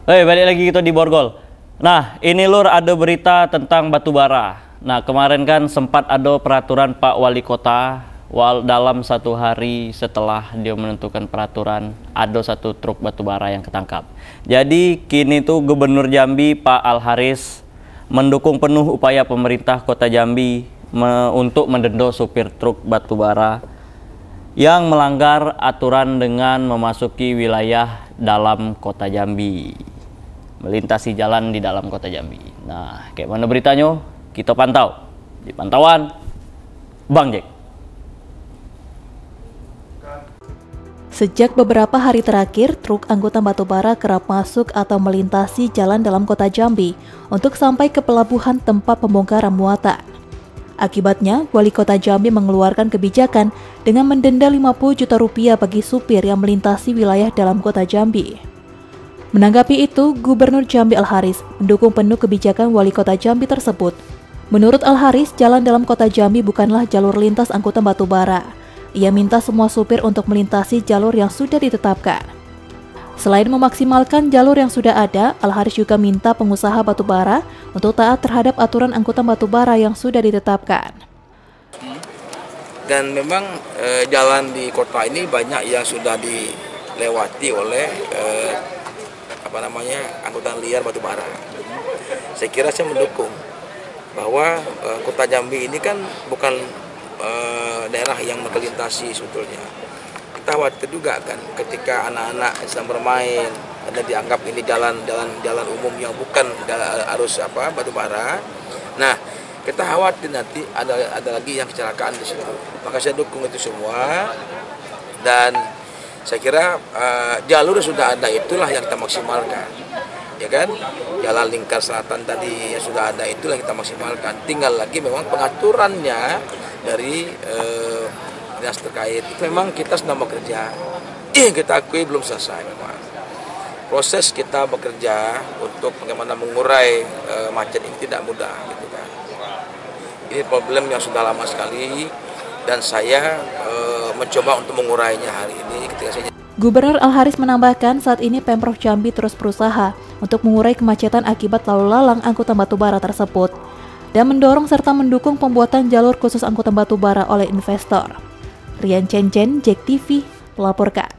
Hei, balik lagi kita di Borgol. Nah, ini lur ada berita tentang batu bara. Nah, kemarin kan sempat ada peraturan Pak Wali Kota dalam 1 hari setelah dia menentukan peraturan ada 1 truk batu bara yang ketangkap. Jadi kini tuh Gubernur Jambi Pak Al Haris mendukung penuh upaya pemerintah Kota Jambi untuk mendenda supir truk batu bara yang melanggar aturan dengan memasuki wilayah dalam Kota Jambi, melintasi jalan di dalam Kota Jambi. Nah, kayak mana beritanya? Kita pantau di pantauan Bang Jack. Sejak beberapa hari terakhir, truk angkutan batubara kerap masuk atau melintasi jalan dalam Kota Jambi untuk sampai ke pelabuhan tempat pembongkaran muatan. Akibatnya, Wali Kota Jambi mengeluarkan kebijakan dengan mendenda 50 juta rupiah bagi supir yang melintasi wilayah dalam Kota Jambi. Menanggapi itu, Gubernur Jambi Al Haris mendukung penuh kebijakan Wali Kota Jambi tersebut. Menurut Al Haris, jalan dalam Kota Jambi bukanlah jalur lintas angkutan batubara. Ia minta semua supir untuk melintasi jalur yang sudah ditetapkan. Selain memaksimalkan jalur yang sudah ada, Al Haris juga minta pengusaha batubara untuk taat terhadap aturan angkutan batubara yang sudah ditetapkan. Dan memang jalan di kota ini banyak yang sudah dilewati oleh angkutan liar batubara. Saya kira saya mendukung bahwa Kota Jambi ini kan bukan daerah yang melintasi sebetulnya. Kita khawatir juga kan ketika anak-anak sedang bermain karena dianggap ini jalan umum yang bukan arus batubara. Nah, kita khawatir nanti ada lagi yang kecelakaan di situ. Maka saya dukung itu semua, dan saya kira jalur sudah ada, itulah yang kita maksimalkan, ya kan? Jalan lingkar selatan tadi yang sudah ada, itulah yang kita maksimalkan. Tinggal lagi memang pengaturannya dari dinas terkait. Itu memang kita sedang bekerja. Kita akui belum selesai memang. Proses kita bekerja untuk bagaimana mengurai macet ini tidak mudah, gitu kan. Ini problem yang sudah lama sekali, dan saya mencoba untuk mengurainya hari ini ketika saya. Gubernur Al Haris menambahkan saat ini Pemprov Jambi terus berusaha untuk mengurai kemacetan akibat lalu lalang angkutan batubara tersebut dan mendorong serta mendukung pembuatan jalur khusus angkutan batubara oleh investor. Rian Cencen, Jack TV, melaporkan.